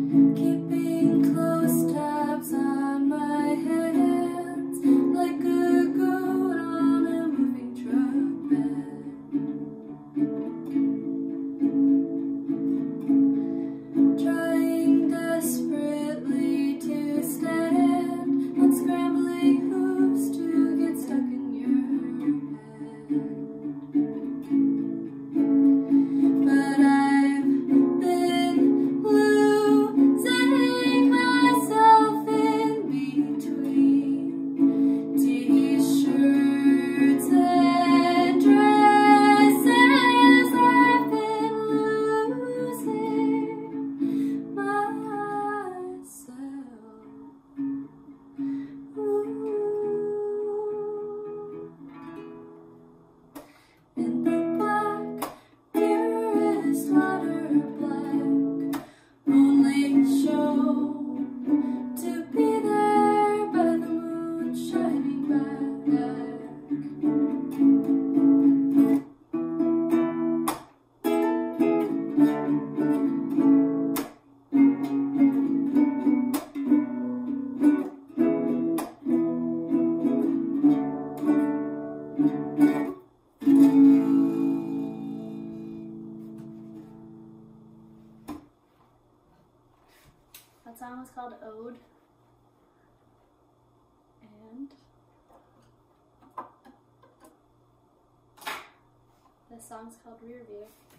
keeping close tabs on my hands, like a goat on a moving truck bed. Trying desperately to stand on scrambling hooves to get stuck in your head. But I've been losing myself in between t-shirts and dresses. I've been losing myself. In the black, purest water black, only shown to be there by the moon shining back. That song was called Ode, and this song's called Rear View.